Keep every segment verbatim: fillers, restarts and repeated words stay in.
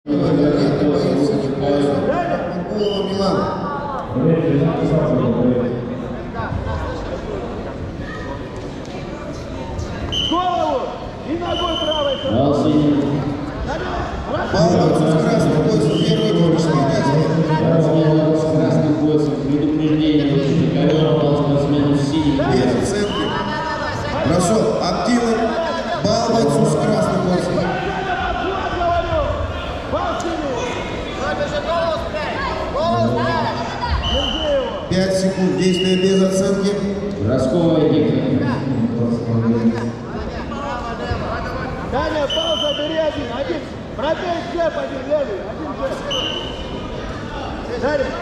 Голову и ногой правой. Баловцу с красным поясом первые точные действия. С красным поясом предупреждение. Ковер дал спортсмену синий. Без оценки. Хорошо, активно. Баловцу с красным поясом. Пять секунд. Действия без оценки. Росковая техника. Даня, пауза, бери один. Один. Пробей джеб, один левый. Один джеб. Далее.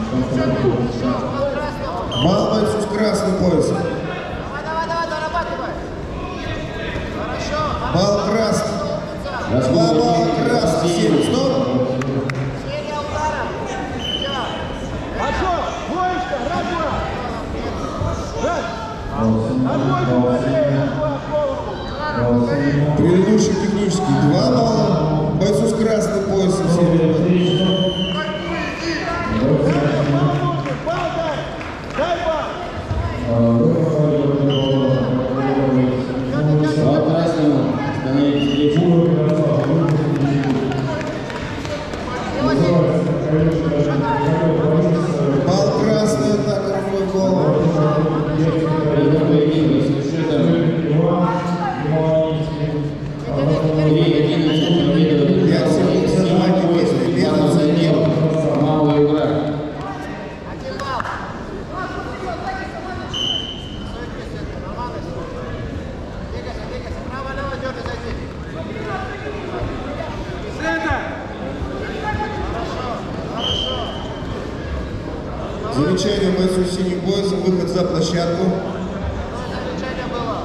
Баловцу с красным поясом. Давай, давай, дорабатывай. Хорошо. Бал красный. Два балла красный. Семь. Стоп. Серия удара. Хорошо. Двоечка. Раз, два. Раз. На двойку быстрее. Раз, два. Голову. Предыдущий технический. Два балла. Бойцу с красным поясом. Семь. Бал дай. Дай бал. Бал красному. Становитесь лечу. Бал красный. Атака рукой в голову. Это поединок с счетом три один победу. Пять секунд зажимания действия без оценки. Малая игра. Один балл. Двигайся, двигайся. Право-лево, дергай, зайди. Хорошо, хорошо. Замечание бойцу с синим поясом. Выход за площадку. Замечание было.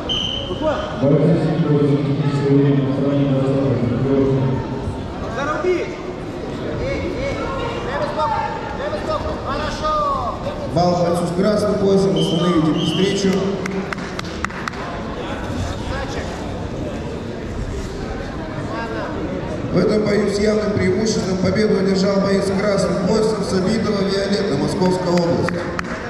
Заруби. Эй, эй. Левый сбоку, левый сбоку. Хорошо. Бал бойцу с красным поясом. Остановите встречу. Зачек. Ладно. В этом бою с явным преимуществом победу одержал боец с красным поясом Сабитова Виолетта, Московская область.